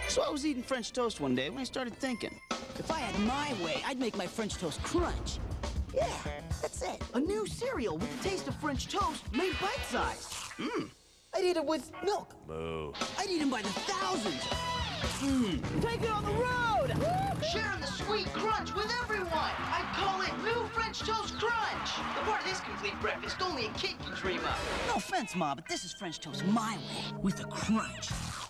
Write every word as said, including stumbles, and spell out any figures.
So I was eating French toast one day when I started thinking, if I had my way, I'd make my French toast crunch. Yeah, that's it. A new cereal with the taste of French toast made bite-sized. Mmm. I'd eat it with milk. Moo. I'd eat them by the thousands. Mmm. Take it on the road! Sharing the sweet crunch with everyone. I'd call it New French Toast Crunch. The part of this complete breakfast only a kid can dream of. No offense, Ma, but this is French toast my way, with a crunch.